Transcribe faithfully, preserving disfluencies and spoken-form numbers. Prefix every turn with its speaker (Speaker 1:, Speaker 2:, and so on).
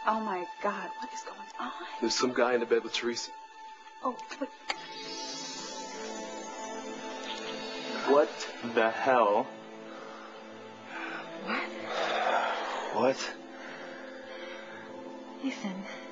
Speaker 1: Oh, my God. What is going on?
Speaker 2: There's some guy in the bed with Teresa.
Speaker 1: Oh, wait.
Speaker 3: What the hell?
Speaker 1: What?
Speaker 2: What?
Speaker 1: Ethan.